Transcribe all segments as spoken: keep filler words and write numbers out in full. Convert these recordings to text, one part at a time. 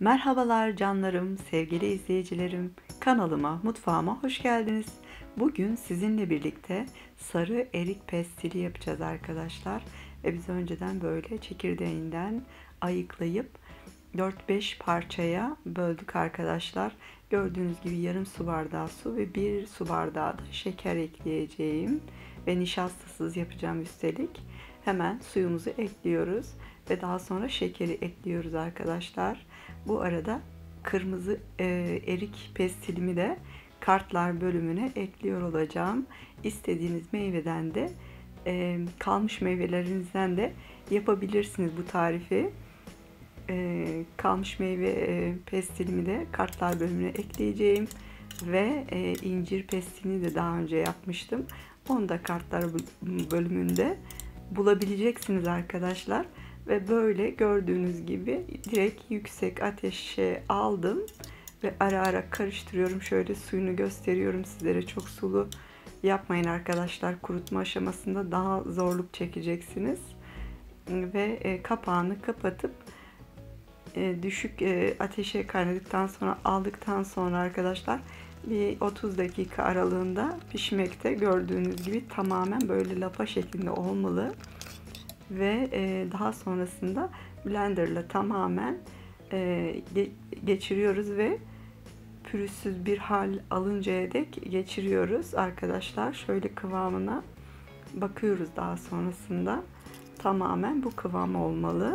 Merhabalar canlarım, sevgili izleyicilerim. Kanalıma, mutfağıma hoş geldiniz. Bugün sizinle birlikte sarı erik pestili yapacağız arkadaşlar. Ve biz önceden böyle çekirdeğinden ayıklayıp dört beş parçaya böldük arkadaşlar. Gördüğünüz gibi yarım su bardağı su ve bir su bardağı da şeker ekleyeceğim. Ve nişastasız yapacağım üstelik. Hemen suyumuzu ekliyoruz ve daha sonra şekeri ekliyoruz arkadaşlar. Bu arada kırmızı e, erik pestilimi de kartlar bölümüne ekliyor olacağım. İstediğiniz meyveden de e, kalmış meyvelerinizden de yapabilirsiniz bu tarifi. E, kalmış meyve e, pestilimi de kartlar bölümüne ekleyeceğim. Ve e, incir pestilini de daha önce yapmıştım. Onu da kartlar bölümünde bulabileceksiniz arkadaşlar. Ve böyle gördüğünüz gibi direkt yüksek ateşe aldım ve ara ara karıştırıyorum. Şöyle suyunu gösteriyorum sizlere. Çok sulu yapmayın arkadaşlar. Kurutma aşamasında daha zorluk çekeceksiniz. Ve kapağını kapatıp düşük ateşe kaynadıktan sonra aldıktan sonra arkadaşlar bir otuz dakika aralığında pişmekte. Gördüğünüz gibi tamamen böyle lapa şeklinde olmalı. Ve daha sonrasında blenderla tamamen geçiriyoruz ve pürüzsüz bir hal alıncaya dek geçiriyoruz arkadaşlar. Şöyle kıvamına bakıyoruz daha sonrasında. Tamamen bu kıvam olmalı.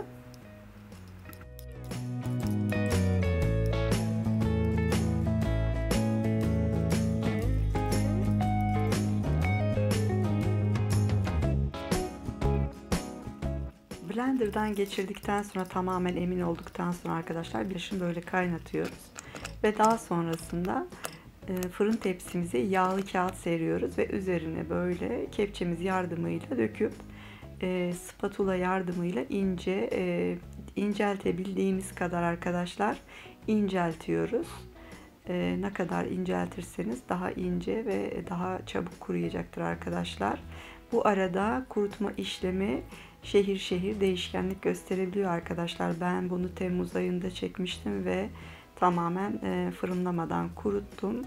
Blender'dan geçirdikten sonra tamamen emin olduktan sonra arkadaşlar bir böyle kaynatıyoruz. Ve daha sonrasında fırın tepsimize yağlı kağıt seriyoruz ve üzerine böyle kepçemiz yardımıyla döküp spatula yardımıyla ince inceltebildiğimiz kadar arkadaşlar inceltiyoruz. Ne kadar inceltirseniz daha ince ve daha çabuk kuruyacaktır arkadaşlar. Bu arada kurutma işlemi şehir şehir değişkenlik gösterebiliyor arkadaşlar. Ben bunu Temmuz ayında çekmiştim ve tamamen fırınlamadan kuruttum.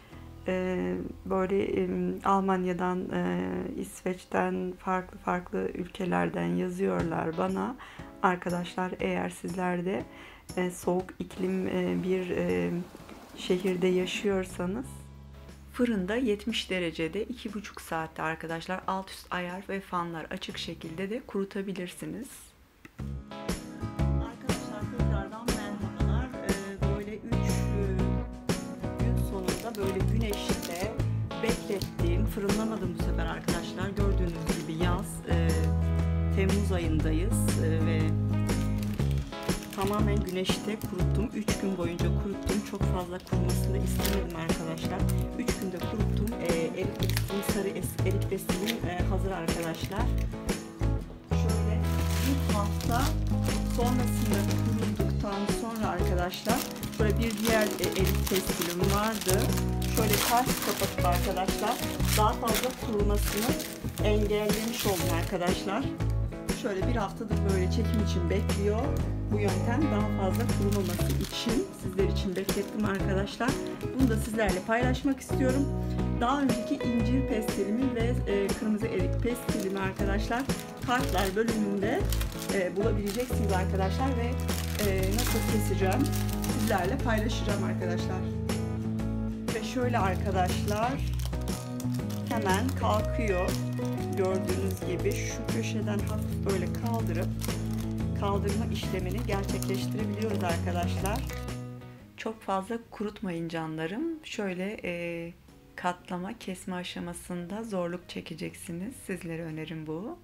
Böyle Almanya'dan, İsveç'ten, farklı farklı ülkelerden yazıyorlar bana. Arkadaşlar eğer sizler de soğuk iklim bir şehirde yaşıyorsanız fırında yetmiş derecede iki buçuk saatte arkadaşlar alt üst ayar ve fanlar açık şekilde de kurutabilirsiniz. Arkadaşlar tekrardan merhabalar. Böyle üç gün sonunda böyle güneşte beklettiğim, fırınlamadım bu sefer arkadaşlar. Gördüğünüz gibi yaz, Temmuz ayındayız ve tamamen güneşte kuruttum. üç gün boyunca kuruttum. Çok fazla kurumasını istemedim arkadaşlar. üç günde kuruttum. Ee, erik pestilim, sarı erik pestilim e, hazır arkadaşlar. Şöyle bir hafta sonrasında kuruduktan sonra arkadaşlar böyle bir diğer e, erik pestilim vardı. Şöyle ters kapatıp arkadaşlar daha fazla kurumasını engellemiş oldum arkadaşlar. Şöyle bir haftadır böyle çekim için bekliyor. Bu yöntem daha fazla kurumaması için sizler için beklettim arkadaşlar. Bunu da sizlerle paylaşmak istiyorum. Daha önceki incir pestilimi ve e, kırmızı erik pestilimi arkadaşlar kartlar bölümünde e, bulabileceksiniz arkadaşlar ve e, nasıl keseceğim sizlerle paylaşacağım arkadaşlar. Ve şöyle arkadaşlar hemen kalkıyor. Gördüğünüz gibi şu köşeden hafif böyle kaldırıp kaldırma işlemini gerçekleştirebiliyoruz arkadaşlar. Çok fazla kurutmayın canlarım. Şöyle e, katlama, kesme aşamasında zorluk çekeceksiniz. Sizlere önerim bu.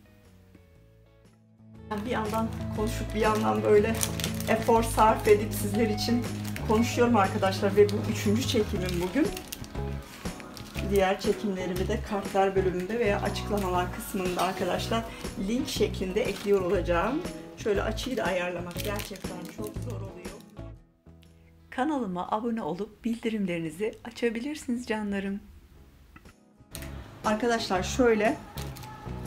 Bir yandan konuşup bir yandan böyle efor sarf edip sizler için konuşuyorum arkadaşlar ve bu üçüncü çekimim bugün. Diğer çekimlerimi de kartlar bölümünde veya açıklamalar kısmında arkadaşlar link şeklinde ekliyor olacağım. Şöyle açıyı da ayarlamak gerçekten çok zor oluyor. Kanalıma abone olup bildirimlerinizi açabilirsiniz canlarım. Arkadaşlar şöyle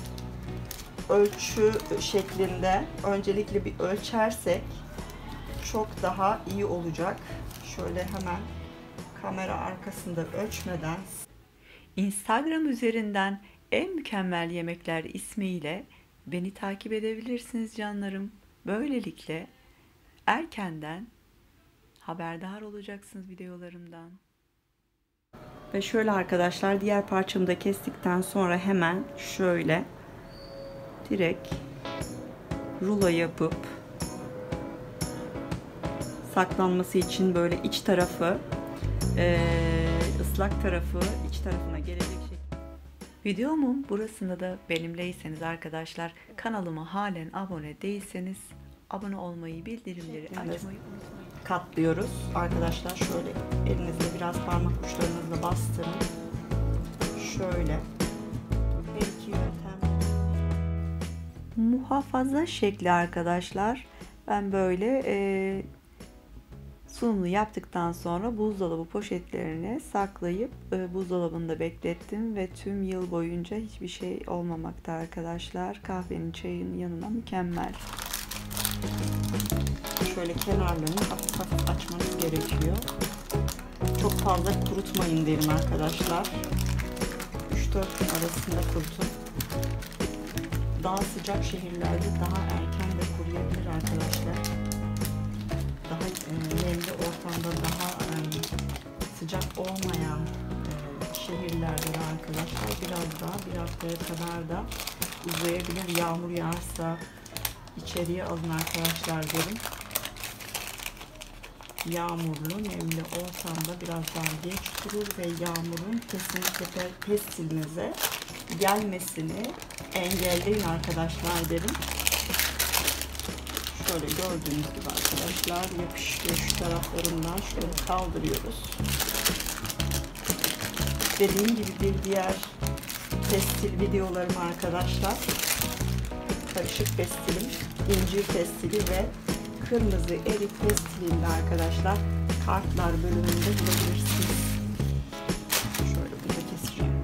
ölçü şeklinde öncelikle bir ölçersek çok daha iyi olacak. Şöyle hemen kamera arkasında ölçmeden Instagram üzerinden en mükemmel yemekler ismiyle beni takip edebilirsiniz canlarım. Böylelikle erkenden haberdar olacaksınız videolarımdan. Ve şöyle arkadaşlar, diğer parçamı da kestikten sonra hemen şöyle direkt rulo yapıp saklanması için böyle iç tarafı ıslak tarafı iç tarafına gelecek şekilde. Videomun burasında da benimleyseniz arkadaşlar, kanalıma halen abone değilseniz abone olmayı, bildirimleri açmayı unutmayın. Katlıyoruz arkadaşlar. Şöyle elinizle biraz parmak uçlarınızla bastırın. Şöyle. Her iki yöntem. Muhafaza şekli arkadaşlar. Ben böyle e, sunumunu yaptıktan sonra buzdolabı poşetlerine saklayıp e, buzdolabında beklettim ve tüm yıl boyunca hiçbir şey olmamakta arkadaşlar. Kahvenin, çayın yanına mükemmel. Şöyle kenarlarını hafif hafif açmanız gerekiyor. Çok fazla kurutmayın derim arkadaşlar. üç dört gün arasında kurutun. Daha sıcak şehirlerde daha erken de kuruyabilir arkadaşlar. Daha e, nemli ortamda, daha e, sıcak olmayan e, şehirlerde de arkadaşlar biraz daha bir haftaya kadar da uzayabilir. Yağmur yağarsa içeriye alın arkadaşlar derim. Yağmurlu, nemli ortamda biraz daha geç durur ve yağmurun kesinlikle pestilinize gelmesini engelleyin arkadaşlar derim. Şöyle gördüğünüz gibi arkadaşlar yapışıyor, şu taraflarından şöyle kaldırıyoruz. Dediğim gibi bir diğer pestil videolarım arkadaşlar, karışık pestilim, incir pestili ve kırmızı erik pestilinde arkadaşlar kartlar bölümünde bulabilirsiniz. Şöyle bunu da keseceğim.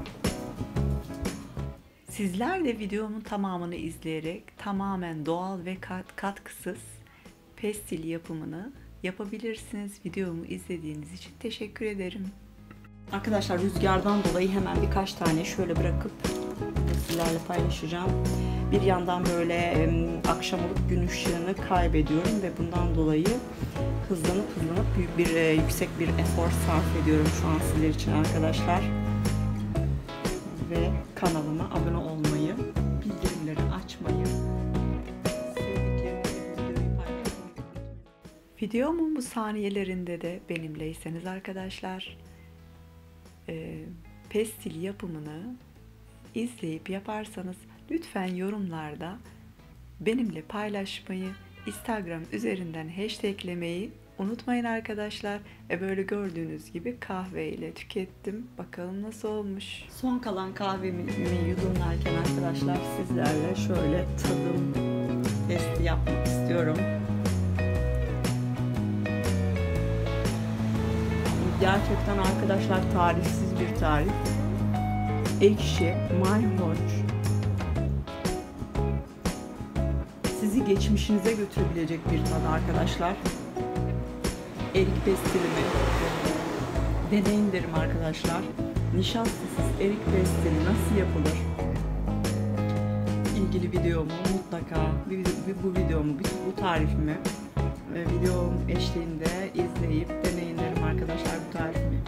Sizler de videomun tamamını izleyerek tamamen doğal ve kat katkısız pestil yapımını yapabilirsiniz. Videomu izlediğiniz için teşekkür ederim. Arkadaşlar rüzgardan dolayı hemen birkaç tane şöyle bırakıp sizlerle paylaşacağım. Bir yandan böyle e, akşam olup gün ışığını kaybediyorum ve bundan dolayı hızlanıp hızlanıp büyük bir e, yüksek bir efor sarf ediyorum şu an sizler için arkadaşlar. Ve kanalıma abone olmayı, bildirimleri açmayı, sevdiklerinizi videoyu paylaşmayı unutmayın. Videomun bu saniyelerinde de benimleyseniz arkadaşlar, e, pestil yapımını izleyip yaparsanız lütfen yorumlarda benimle paylaşmayı, Instagram üzerinden hashtaglemeyi unutmayın arkadaşlar. Ve böyle gördüğünüz gibi kahveyle tükettim. Bakalım nasıl olmuş. Son kalan kahvemi yudumlarken arkadaşlar sizlerle şöyle tadım testi yapmak istiyorum. Gerçekten arkadaşlar tarifsiz bir tarif. Ekşi, mayhoş. Sizi geçmişinize götürebilecek bir tadı arkadaşlar. Erik pestilimi deneyin derim arkadaşlar. Nişastasız erik pestili nasıl yapılır? İlgili videomu mutlaka bu videomu, bu tarifimi videom eşliğinde izleyip deneyin derim arkadaşlar bu tarifimi.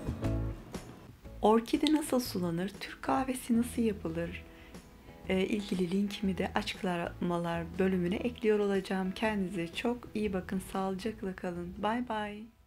Orkide nasıl sulanır? Türk kahvesi nasıl yapılır? E, ilgili linkimi de açıklamalar bölümüne ekliyor olacağım. Kendinize çok iyi bakın. Sağlıcakla kalın. Bay bay.